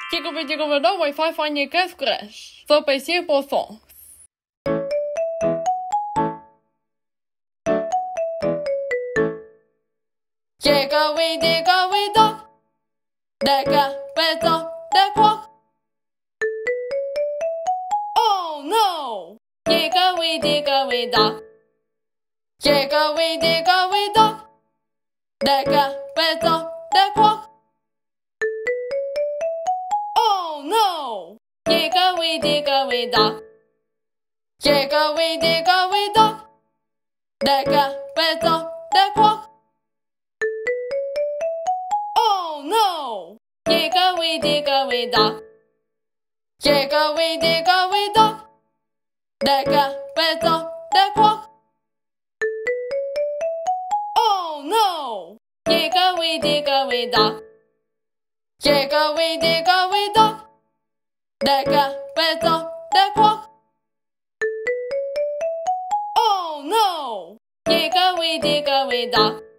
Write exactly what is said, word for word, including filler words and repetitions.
Dickory, Dickory, dog, Wi-Fi, find your gas crash. So by simple songs. Dickory, Dickory, dog, the cat went off the clock. Oh no! Dickory, Dickory, dog, Dickory, Dickory, dog, the cat went off the clock. Oh no! Dickory, Dickory, dog, Dickory, Dickory, dog, the cat went off the clock. Oh no! Dickory, Dickory, dog, Dickory, Dickory, dog, the cat went off the clock. Oh no! Dickory, Dickory, dog, Dickory, Dickory, dog, the cat went off the clock. Oh no! Dickory, Dickory, dog,